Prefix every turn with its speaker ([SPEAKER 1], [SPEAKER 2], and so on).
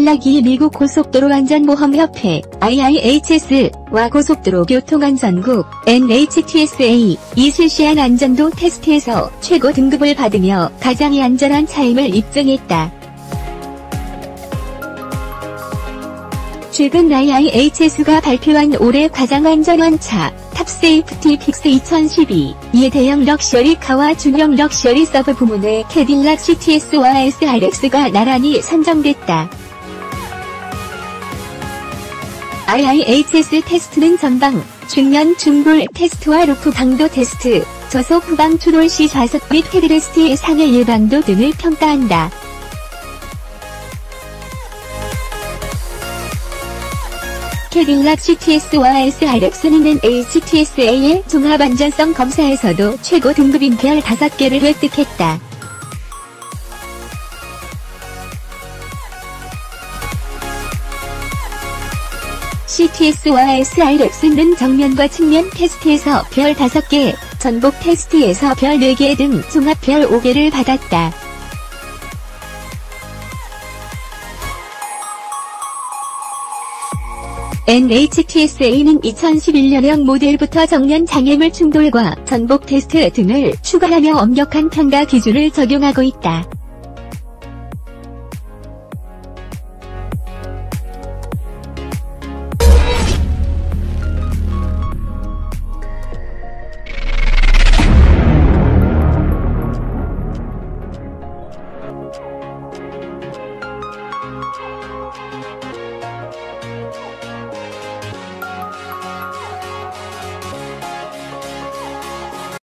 [SPEAKER 1] 캐딜락이 미국 고속도로안전보험협회 IIHS와 고속도로교통안전국 NHTSA이 실시한 안전도 테스트에서 최고 등급을 받으며 가장 안전한 차임을 입증했다. 최근 IIHS가 발표한 올해 가장 안전한 차 탑세이프티 픽스 2012의 대형 럭셔리카와 중형 럭셔리 서브 부문에 캐딜락 CTS와 SRX가 나란히 선정됐다. IIHS 테스트는 전방, 중면, 중볼 테스트와 루프 방도 테스트, 저속 후방 추돌 시 좌석 및 헤드레스트의 상해 예방도 등을 평가한다. 캐딜락 CTS와 SRX는 NHTSA의 종합안전성 검사에서도 최고 등급인 별 5개를 획득했다. CTS와 SRX는 정면과 측면 테스트에서 별 5개, 전복 테스트에서 별 4개 등 종합 별 5개를 받았다. NHTSA는 2011년형 모델부터 정면 장애물 충돌과 전복 테스트 등을 추가하며 엄격한 평가 기준을 적용하고 있다.